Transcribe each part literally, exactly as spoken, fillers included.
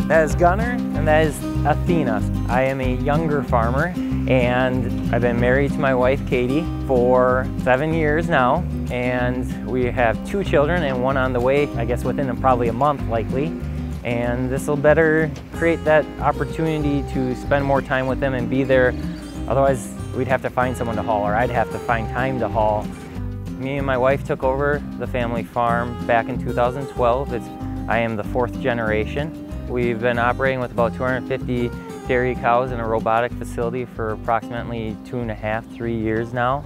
That is Gunner, and that is Athena. I am a younger farmer, and I've been married to my wife, Katie, for seven years now, and we have two children and one on the way, I guess within probably a month likely. And this will better create that opportunity to spend more time with them and be there. Otherwise, we'd have to find someone to haul, or I'd have to find time to haul. Me and my wife took over the family farm back in two thousand twelve. It's, I am the fourth generation. We've been operating with about two hundred fifty dairy cows in a robotic facility for approximately two and a half, three years now.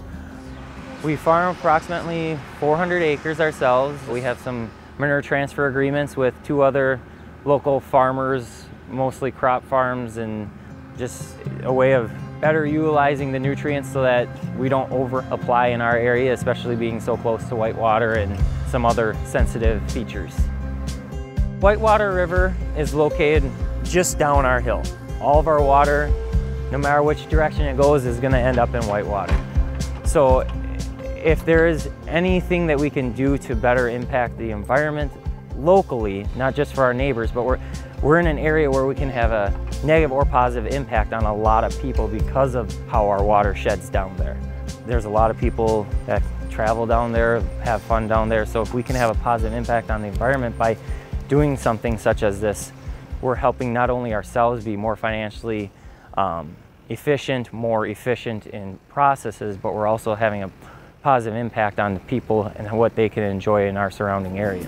We farm approximately four hundred acres ourselves. We have some manure transfer agreements with two other local farmers, mostly crop farms, and just a way of better utilizing the nutrients so that we don't over apply in our area, especially being so close to whitewater and some other sensitive features. Whitewater River is located just down our hill. All of our water, no matter which direction it goes, is going to end up in whitewater. So if there is anything that we can do to better impact the environment locally, not just for our neighbors, but we're, we're in an area where we can have a negative or positive impact on a lot of people because of how our water sheds down there. There's a lot of people that travel down there, have fun down there, so if we can have a positive impact on the environment by doing something such as this, we're helping not only ourselves be more financially um, efficient, more efficient in processes, but we're also having a positive impact on the people and what they can enjoy in our surrounding areas.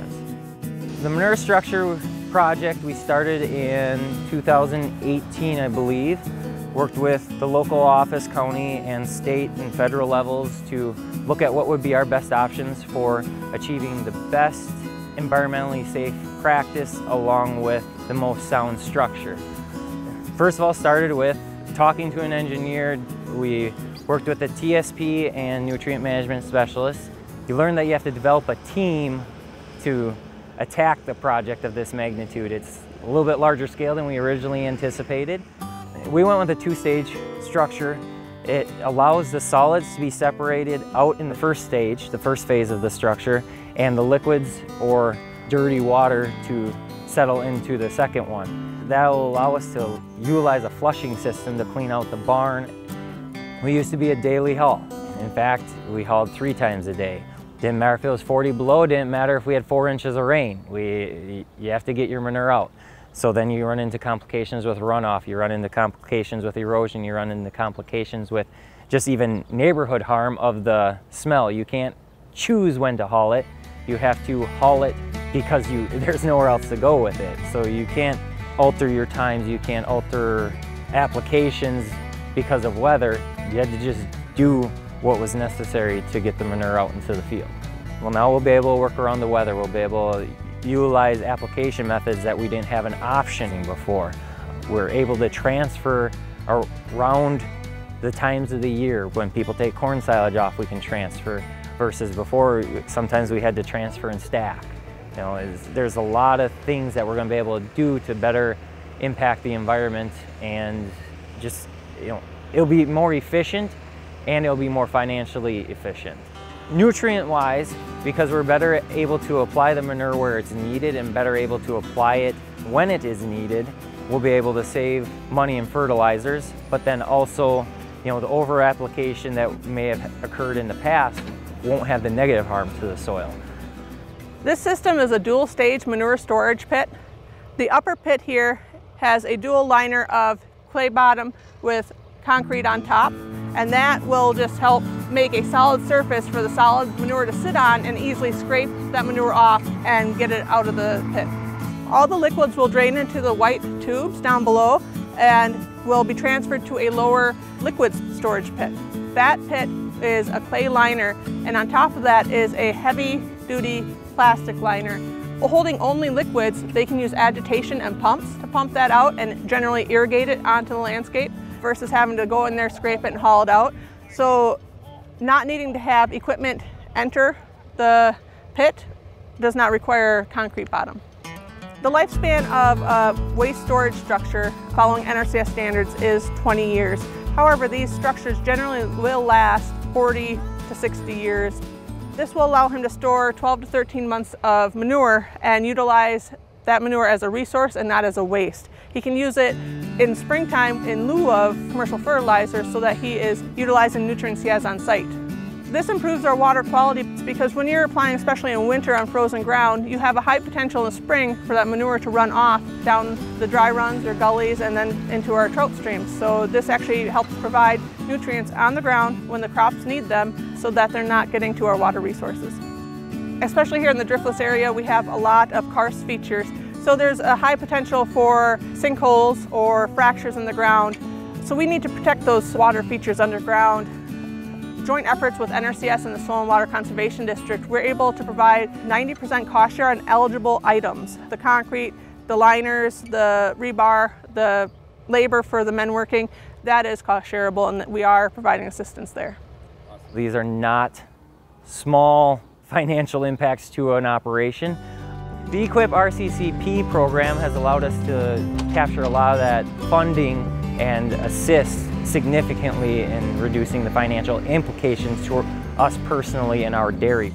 The manure structure project we started in two thousand eighteen, I believe. Worked with the local office, county and state and federal levels to look at what would be our best options for achieving the best environmentally safe practice along with the most sound structure. First of all, started with talking to an engineer. We worked with a T S P and nutrient management specialist. You learn that you have to develop a team to attack the project of this magnitude. It's a little bit larger scale than we originally anticipated. We went with a two-stage structure. It allows the solids to be separated out in the first stage, the first phase of the structure, and the liquids or dirty water to settle into the second one. That will allow us to utilize a flushing system to clean out the barn. We used to be a daily haul. In fact, we hauled three times a day. Didn't matter if it was forty below, didn't matter if we had four inches of rain. We, you have to get your manure out. So then you run into complications with runoff, you run into complications with erosion, you run into complications with just even neighborhood harm of the smell. You can't choose when to haul it. You have to haul it because you, there's nowhere else to go with it. So you can't alter your times, you can't alter applications because of weather. You had to just do what was necessary to get the manure out into the field. Well, now we'll be able to work around the weather. We'll be able to utilize application methods that we didn't have an option before. We're able to transfer around the times of the year. When people take corn silage off, we can transfer, versus before, sometimes we had to transfer and stack. You know, is, there's a lot of things that we're going to be able to do to better impact the environment, and just, you know, it'll be more efficient and it'll be more financially efficient. Nutrient-wise, because we're better able to apply the manure where it's needed and better able to apply it when it is needed, we'll be able to save money in fertilizers, but then also, you know, the over-application that may have occurred in the past won't have the negative harm to the soil. This system is a dual-stage manure storage pit. The upper pit here has a dual liner of clay bottom with concrete on top, and that will just help make a solid surface for the solid manure to sit on and easily scrape that manure off and get it out of the pit. All the liquids will drain into the white tubes down below and will be transferred to a lower liquids storage pit. That pit is a clay liner, and on top of that is a heavy-duty plastic liner. While holding only liquids, they can use agitation and pumps to pump that out and generally irrigate it onto the landscape, versus having to go in there, scrape it, and haul it out. So not needing to have equipment enter the pit does not require concrete bottom. The lifespan of a waste storage structure following N R C S standards is twenty years. However, these structures generally will last forty to sixty years. This will allow him to store twelve to thirteen months of manure and utilize that manure as a resource and not as a waste. He can use it in springtime in lieu of commercial fertilizer so that he is utilizing nutrients he has on site. This improves our water quality because when you're applying, especially in winter on frozen ground, you have a high potential in the spring for that manure to run off down the dry runs or gullies and then into our trout streams. So this actually helps provide nutrients on the ground when the crops need them so that they're not getting to our water resources. Especially here in the driftless area, we have a lot of karst features. So there's a high potential for sinkholes or fractures in the ground. So we need to protect those water features underground. Joint efforts with N R C S and the Soil and Water Conservation District, we're able to provide ninety percent cost share on eligible items. The concrete, the liners, the rebar, the labor for the men working, that is cost shareable, and we are providing assistance there. These are not small financial impacts to an operation. The Equip R C C P program has allowed us to capture a lot of that funding and assist significantly in reducing the financial implications to us personally in our dairy.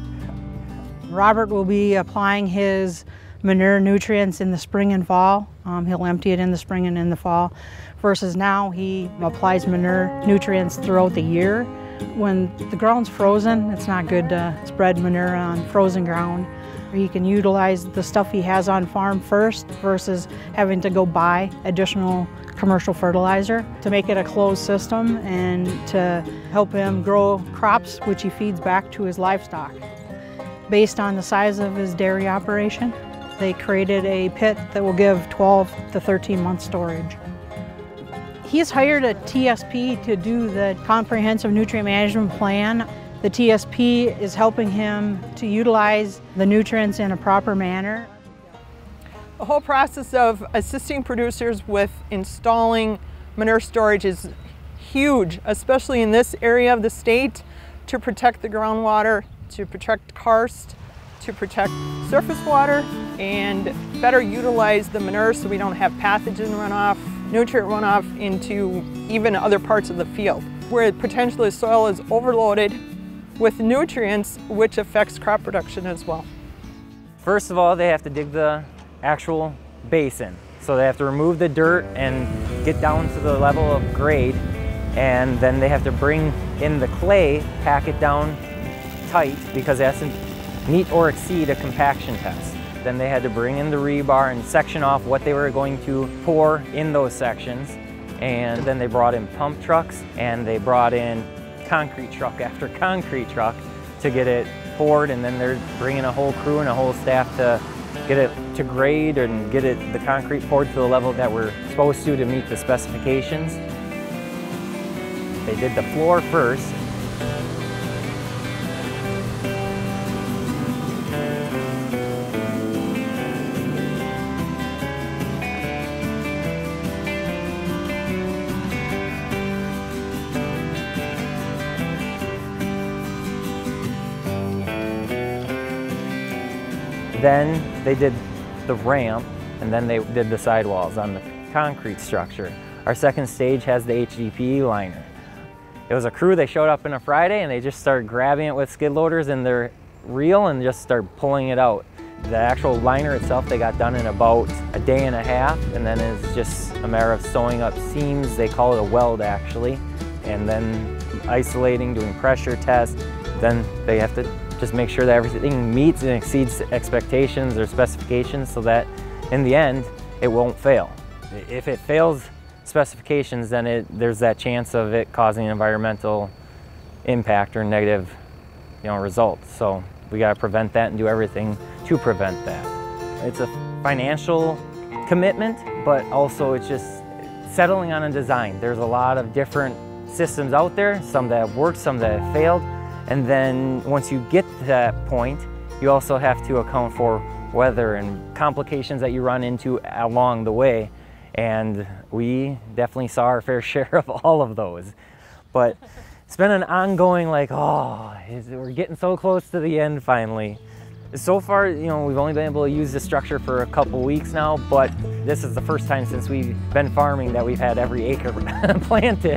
Robert will be applying his manure nutrients in the spring and fall. Um, he'll empty it in the spring and in the fall, versus now he applies manure nutrients throughout the year. When the ground's frozen, it's not good to spread manure on frozen ground. He can utilize the stuff he has on farm first versus having to go buy additional commercial fertilizer to make it a closed system and to help him grow crops which he feeds back to his livestock. Based on the size of his dairy operation, they created a pit that will give twelve to thirteen months storage. He's hired a T S P to do the comprehensive nutrient management plan. The T S P is helping him to utilize the nutrients in a proper manner. The whole process of assisting producers with installing manure storage is huge, especially in this area of the state, to protect the groundwater, to protect karst, to protect surface water, and better utilize the manure so we don't have pathogen runoff, nutrient runoff into even other parts of the field, where potentially the soil is overloaded with nutrients, which affects crop production as well. First of all, they have to dig the actual basin. So they have to remove the dirt and get down to the level of grade, and then they have to bring in the clay, pack it down tight because it has to meet or exceed a compaction test. Then they had to bring in the rebar and section off what they were going to pour in those sections, and then they brought in pump trucks and they brought in concrete truck after concrete truck to get it poured, and then they're bringing a whole crew and a whole staff to get it to grade and get it the concrete poured to the level that we're supposed to to meet the specifications. They did the floor first. Then they did the ramp, and then they did the sidewalls on the concrete structure. Our second stage has the H D P E liner. It was a crew, they showed up on a Friday and they just started grabbing it with skid loaders and their reel and just started pulling it out. The actual liner itself they got done in about a day and a half, and then it's just a matter of sewing up seams. They call it a weld actually, and then isolating, doing pressure tests. Then they have to just make sure that everything meets and exceeds expectations or specifications so that in the end it won't fail. If it fails specifications, then it, there's that chance of it causing environmental impact or negative you know, results. So we got to prevent that and do everything to prevent that. It's a financial commitment, but also it's just settling on a design. There's a lot of different systems out there, some that have worked, some that have failed. And then once you get to that point, you also have to account for weather and complications that you run into along the way. And we definitely saw our fair share of all of those. But it's been an ongoing like, oh, we're getting so close to the end finally. So far, you know, we've only been able to use the structure for a couple weeks now, but this is the first time since we've been farming that we've had every acre planted.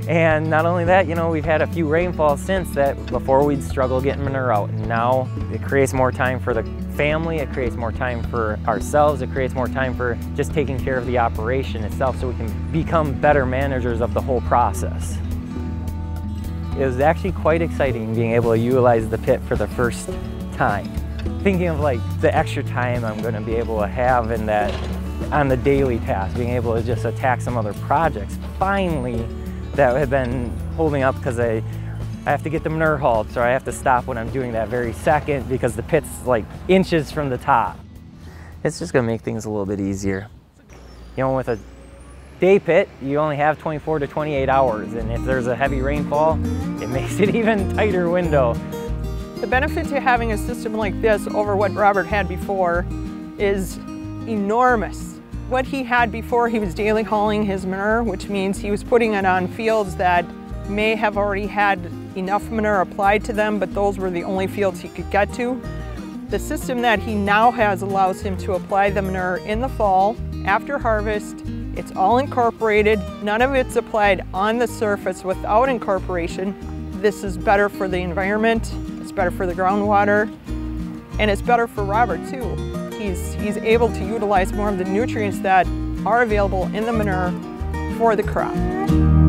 And not only that, you know, we've had a few rainfalls since that before we'd struggle getting manure out. And now it creates more time for the family, it creates more time for ourselves, it creates more time for just taking care of the operation itself so we can become better managers of the whole process. It was actually quite exciting being able to utilize the pit for the first time. Thinking of like the extra time I'm going to be able to have in that on the daily task, being able to just attack some other projects. Finally, that had been holding up because I, I have to get the manure hauled, so I have to stop when I'm doing that very second because the pit's like inches from the top. It's just gonna make things a little bit easier. You know, with a day pit, you only have twenty-four to twenty-eight hours, and if there's a heavy rainfall, it makes it even tighter window. The benefit to having a system like this over what Robert had before is enormous. What he had before, he was daily hauling his manure, which means he was putting it on fields that may have already had enough manure applied to them, but those were the only fields he could get to. The system that he now has allows him to apply the manure in the fall, after harvest. It's all incorporated. None of it's applied on the surface without incorporation. This is better for the environment, it's better for the groundwater, and it's better for Robert too. He's, he's able to utilize more of the nutrients that are available in the manure for the crop.